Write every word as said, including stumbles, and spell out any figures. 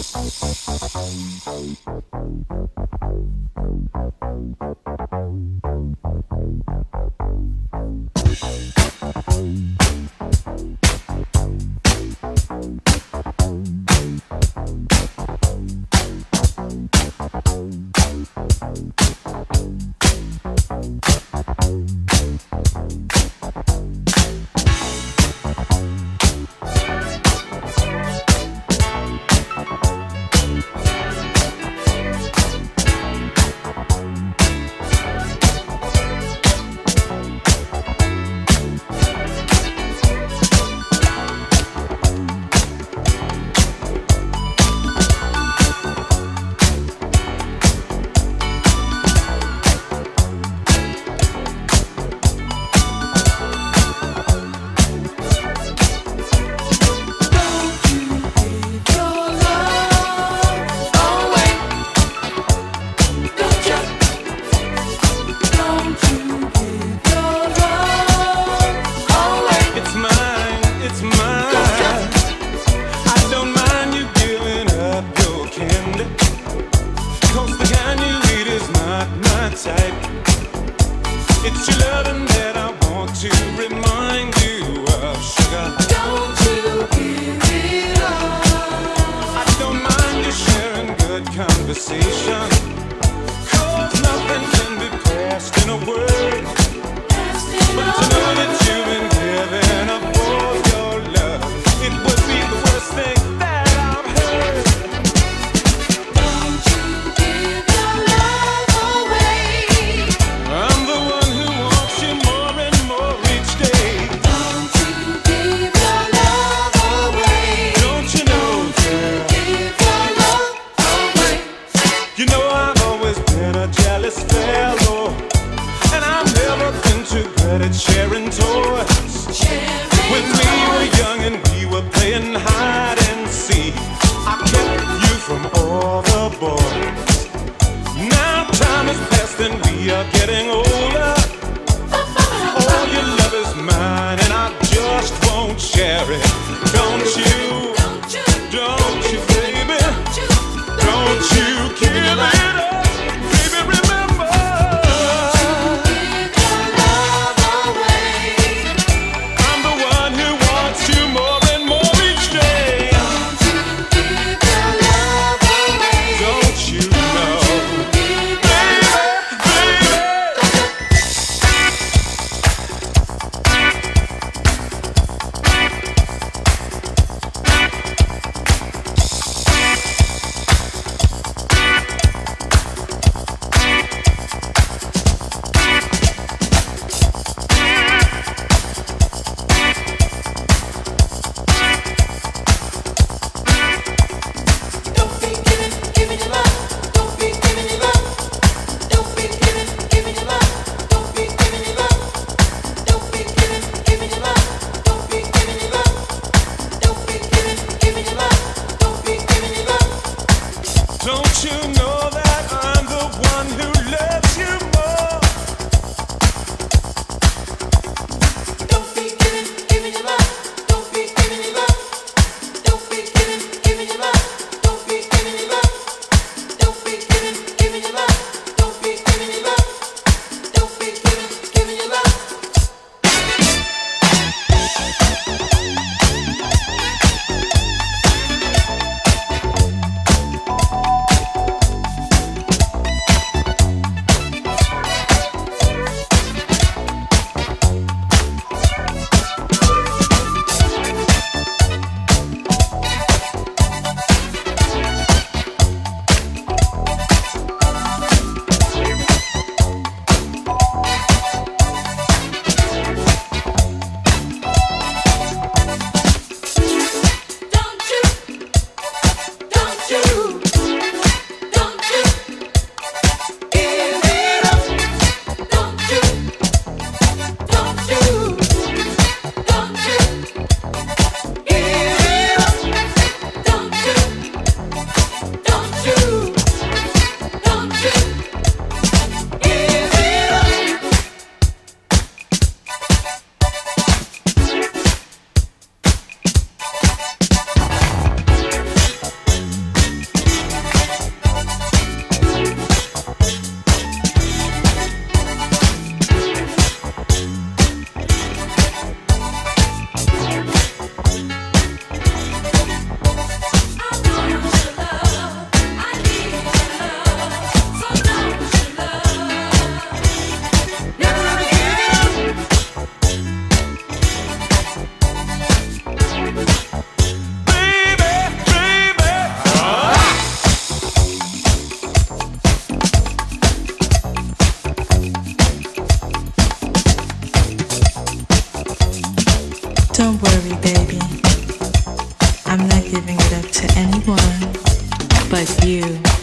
It's your loving that I want to remind you of, sugar. Don't you give it up. I don't mind you sharing good conversation, 'cause nothing can be passed in a word. But to know that you've been giving up all your love, it would be the worst thing that I've heard. Don't you give your love away. I'm the one who wants you more and more each day. Don't you give your love away. Don't you know, girl? Give your love away. You know I but you.